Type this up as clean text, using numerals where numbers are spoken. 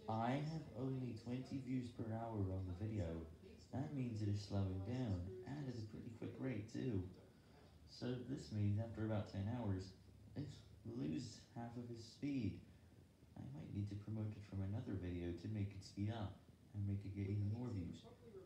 I have only 20 views per hour on the video. That means it is slowing down, and at a pretty quick rate too. So this means after about 10 hours, it loses half of its speed. I might need to promote it from another video to make it speed up and make it get even more views.